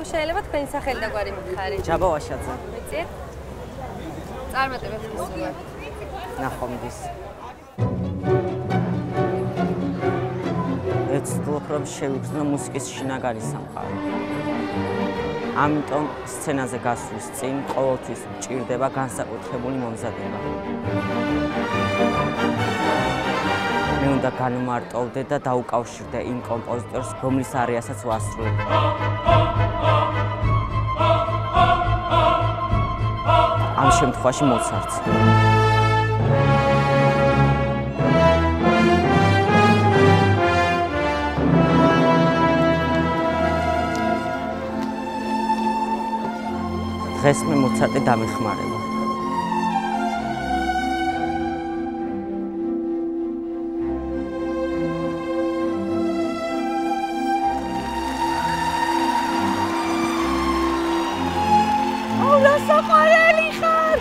შეიძლება თქვენი სახელი და გვარი მითხარი? ჯაბა ვაშაძე. მეწიეთ? წარმატებებს გისურვებთ. ნახვამდის. ეცდილობ რომ შევიგრძნო მუსიკის შინაგანი სამყარო. ამიტომ სცენაზე გასვლის წინ ყოველთვის მჭირდება განსაკუთრებული მომზადება. მე უნდა განმარტოვდე და დაუკავშირდე იმ კომპოზიტორს, რომლის არიასაც ვასრულებ. ამ შემთხვევაში მოცარტს. დღეს მე მოცარტი დამეხმარება. რასაყვარელი ხარ?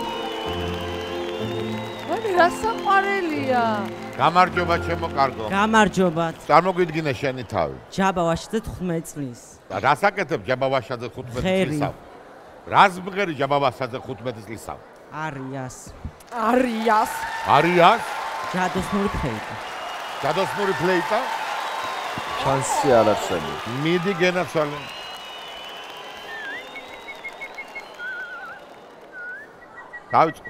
ვაი, რასაყვარელია. გამარჯობა ჩემო კარგო. გამარჯობათ. წარმოგვიდგინე შენი თავი. ჯაბა ვაშაძე 15 წლის. რას აკეთებ ჯაბა ვაშაძე 15 წლისა? რას მღერი ჯაბა ვაშაძე 15 წლისა? არიას. არიას. არიას? ჯადოსნური ფლეიტა. ჯადოსნური ფლეიტა? შანსი არ არსებობს. მიდი გენაცვალე. დავიწყო.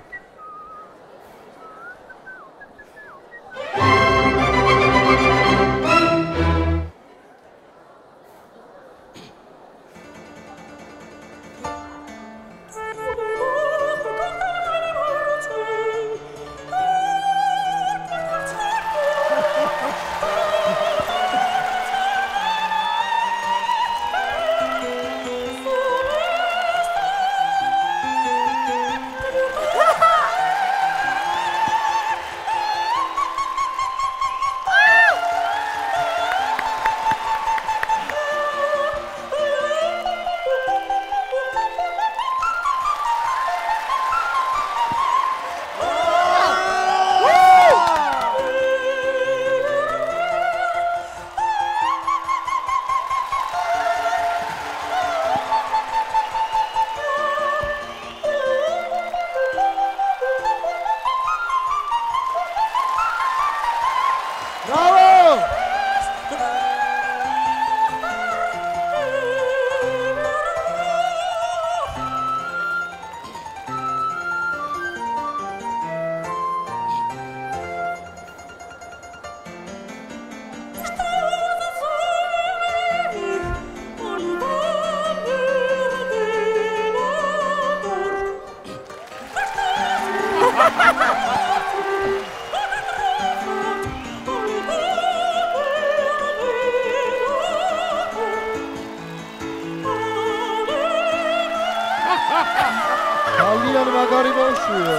ძალიან მაგარი ბავშვია.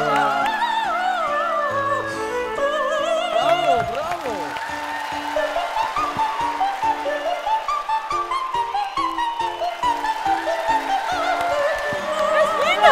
ბრავო, ბრავო. ეს ვინა?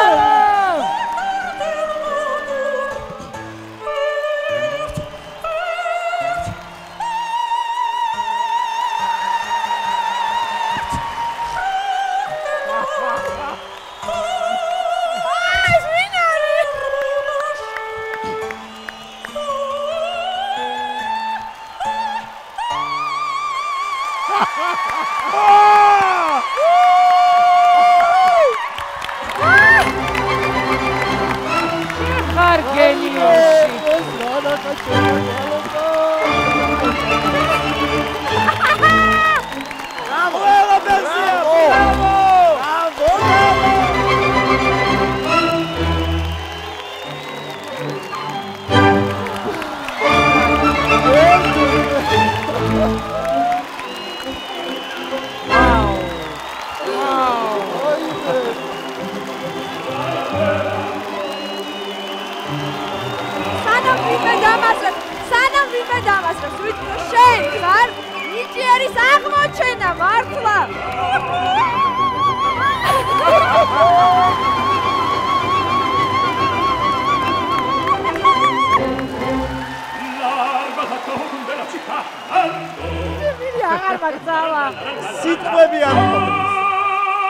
სიტყვები არ მოდის.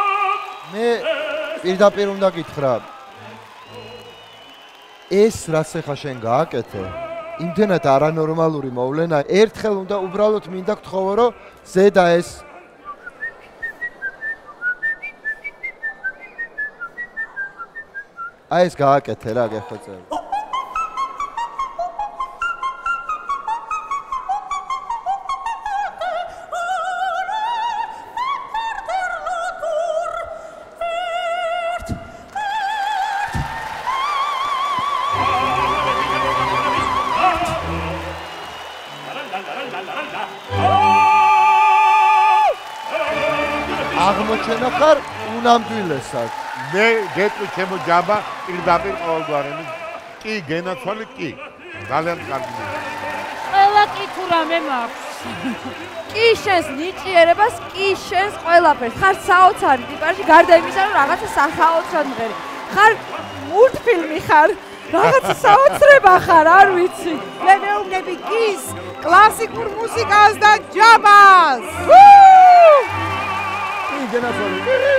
მე პირდაპირ უნდა გითხრა. ეს რაც ახლა შენ გააკეთე, იმდენად არანორმალური მოვლენა, ერთხელ უნდა უბრალოდ მინდა გთხოვო, რომ ზედა ეს აი ეს გააკეთე რა, გეხოცე. აღმოჩენა ხარ უნამდვილესად. მე გეტყვი ჩემო ჯაბა პირდაპირ ყოველგვარი. კი, გენაცვალი კი. ძალიან კარგი. ყველა კითურამე მაქვს. კი შენს ნიჭიერებას, კი შენს ყველაფერს. ხარ საოცარი ტიპაჟი, გარდა იმისა, რომ რაღაცა სახაოცრად მღერი. ხარ მულტფილმი ხარ. რაღაცა საოცრება ხარ, არ ვიცი. მე მეუბნები გის, კლასიკურ მუსიკას და ჯაბას. გენაცვალი.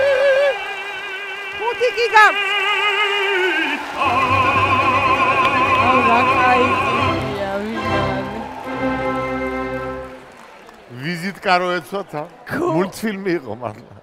ხუთი კი გაქვს. აუ რა кайფია, ვინარი. ვიზიტკარო ეცოთა. მულტფილმი იყო მართლა.